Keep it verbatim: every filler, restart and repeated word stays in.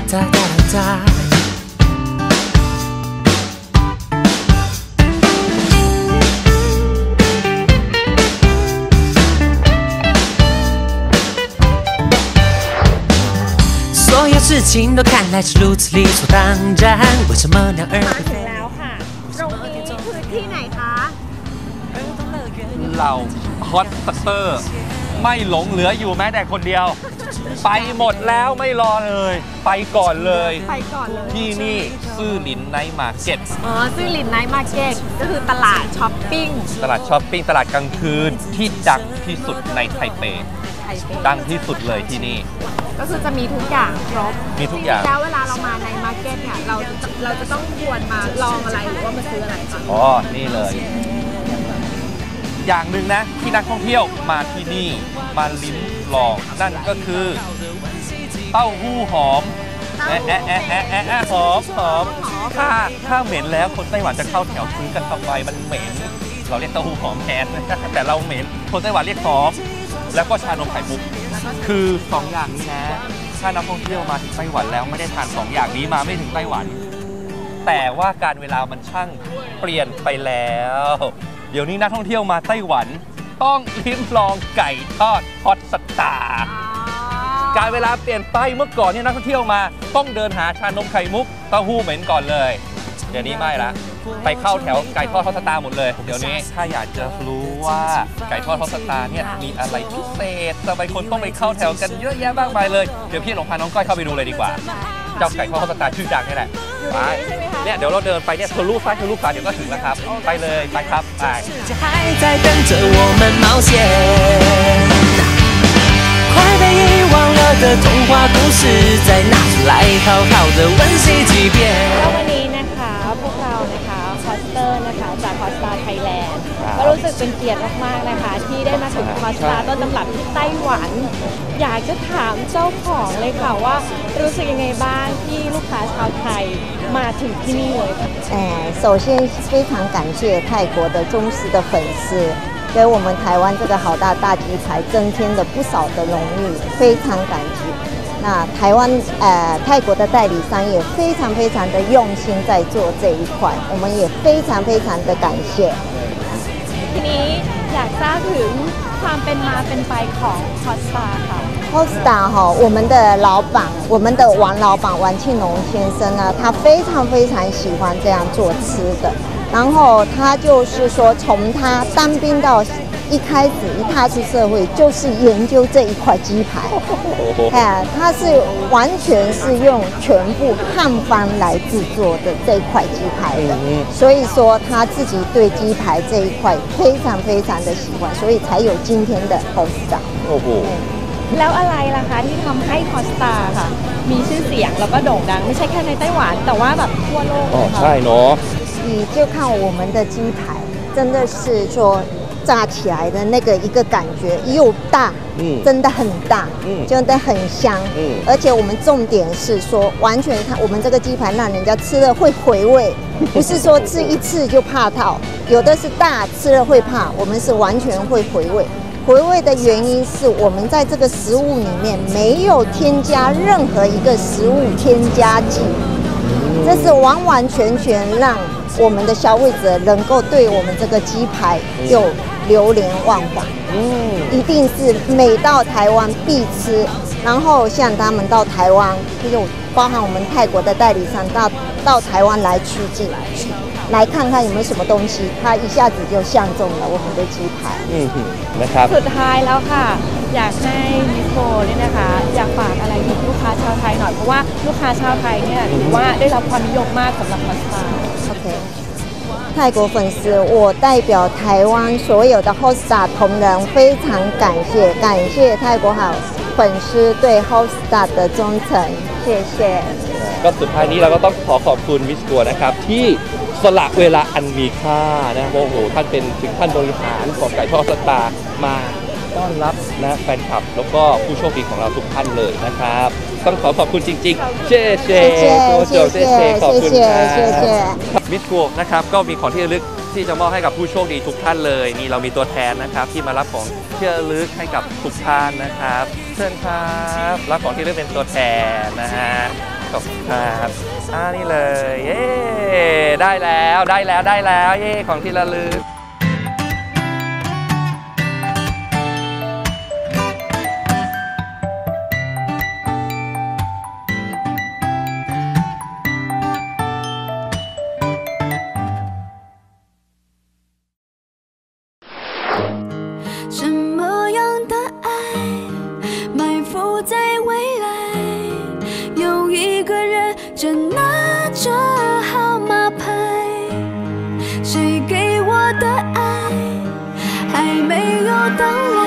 事情都看来是如此理所当然，为什么两儿？ มาถึงแล้วค่ะตรงนี้คือที่ไหนคะเหล่าฮอตสเตอร์ไม่หลงเหลืออยู่แม้แต่คนเดียวไปหมดแล้วไม่รอเลยไปก่อนเลยไปก่อนเลยที่นี่ซื่อหลินไนท์มาร์เก็ตอ๋อซื่อหลินไนท์มาร์เก็ตก็คือตลาดช้อปปิ้งตลาดช้อปปิ้งตลาดกลางคืนที่ดังที่สุดในไทเปดังที่สุดเลยที่นี่ก็คือจะมีทุกอย่างครบมีทุกอย่างแล้วเวลาเรามาในมาร์เก็ตเนี่ยเราเราจะต้องควรมาลองอะไรหรือว่ามาซื้ออะไรคะอ๋อนี่เลยอย่างหนึ่งนะที่นักท่องเที่ยวมาที่นี่มาลิ้มลองนั่นก็คือเต้าหู้หอมแอะแอะแอะแอะแอะหอมหอมถ้าถ้าเหม็นแล้วคนไต้หวันจะเข้าแถวซื้อกันทำไมมันเหม็นเราเรียกเต้าหู้หอมแทนแต่เราเหม็นคนไต้หวันเรียกหอมแล้วก็ชานมไข่มุกคือสองอย่างนี้นะถ้านักท่องเที่ยวมาถึงไต้หวันแล้วไม่ได้ทานสองอย่างนี้มาไม่ถึงไต้หวันแต่ว่าการเวลามันช่างเปลี่ยนไปแล้วเดี๋ยวนี้นักท่องเที่ยวมาไต้หวันต้องลิ้มลองไก่ทอดฮอตสตาร์การเวลาเปลี่ยนไปเมื่อก่อนเนี่ยนักท่องเที่ยวมาต้องเดินหาชานมไข่มุกเต้าหู้เหม็นก่อนเลยเดี๋ยวนี้ไม่ละไปเข้าแถวไก่ทอดฮอตสตาร์หมดเลยเดี๋ยวนี้ถ้าอยากจะรู้ว่าไก่ทอดฮอตสตาร์เนี่ยมีอะไรพิเศษทำไมคนต้องไปเข้าแถวกันเยอะแยะมากมายเลยเดี๋ยวพี่หลงพาน้องก้อยเข้าไปดูเลยดีกว่าเจ้าไก่ทอดฮอตสตาร์ชื่อดังนี่แหละไปเนี่ยเดี๋ยวเราเดินไปเนี่ยทะลุซ้ายทะลุขวาเดี๋ยวก็ถึงแล้วครับไปเลยไปครับไป快被遗忘了的童话故事，再拿出来好好的温习几遍。 วันนี้นะคะพวกเรานะคะคอสเตอร์นะคะจากคอสตาไทยแลนด์ก็รู้สึกเป็นเกียรติมากๆนะคะที่ได้มาถึงคอสตาต้นตำรับที่ไต้หวันอยากจะถามเจ้าของเลยค่ะว่ารู้สึกยังไงบ้างที่ลูกค้าชาวไทยมาถึงที่นี่เลย呃，首先非常感谢泰国的忠实的粉丝。给我们台湾这个好大大鸡排增添了不少的荣誉，非常感激。那台湾呃泰国的代理商也非常非常的用心在做这一块，我们也非常非常的感谢。 ทีนี้อยากทราบถึงความเป็นมาเป็นไปของคอสตาค่ะ Costa 哈，我们的老板，我们的王老板王庆龙先生呢，他非常非常喜欢这样做吃的。然后他就是说，从他当兵到一开始一踏出社会，就是研究这一块鸡排。哎，他是完全是用全部汉方来制作的这一块鸡排的，所以说他自己对鸡排这一块非常非常的喜欢，所以才有今天的 Costa。 โอ้โหแล้วอะไรล่ะคะที่ทำให้คอสตาค่ะมีชื่อเสียงแล้วก็โด่งดังไม่ใช่แค่ในไต้หวันแต่ว่าแบบทั่วโลกเลยค่ะใช่เนาะ你就看我们的鸡排真的是说炸起来的那个一个感觉又大嗯真的很大嗯真的很香嗯而且我们重点是说完全它我们这个鸡排让人家吃了会回味不是说吃一次就怕套有的是大吃了会怕我们是完全会回味回味的原因是我们在这个食物里面没有添加任何一个食物添加剂这是完完全全让我们的消费者能够对我们这个鸡排有流连忘返，嗯，一定是每到台湾必吃。然后像他们到台湾，就是包含我们泰国的代理商到到台湾来取景，来看看有没有什么东西，他一下子就相中了我们的鸡排。 嗯哼，นะครับสุดท้ายแล้วค่ะอยากให้มิโกเนี่ยนะคะอยากฝากอะไรถึงลูกค้าชาวไทยหน่อยเพราะว่าลูกค้าชาวไทยเนี่ยถือว่าได้รับความนิยมมากสำหรับคอสตา OK泰国粉丝，我代表台湾所有的 Hosta 同仁非常感谢，感谢泰国好粉丝对 Hosta 的忠诚，谢谢。 ก็สุดท้ายนี้เราก็ต้องขอขอบคุณมิสกัวนะครับที่สละเวลาอันมีค่านะโอ้โหท่านเป็นถึงท่านบริหารของไก่ทอดสตาร์มาต้อนรับนะแฟนคลับแล้วก็ผู้โชคดีของเราทุกท่านเลยนะครับต้องขอขอบคุณจริงๆเช่เช่โจโจเช่เช่ขอบคุณครับมิสกัวนะครับก็มีของที่ระลึกที่จะมอบให้กับผู้โชคดีทุกท่านเลยนี่เรามีตัวแทนนะครับที่มารับของที่ระลึกให้กับทุกท่านนะครับเชิญครับรับของที่ระลึกเป็นตัวแทนนะฮะขอบคุณครับอ่านี่เลยเย้ได้แล้วได้แล้วได้แล้วเย้ของที่ระลึก什么样的爱埋伏在未来？有一个人正拿着号码牌，谁给我的爱还没有到来。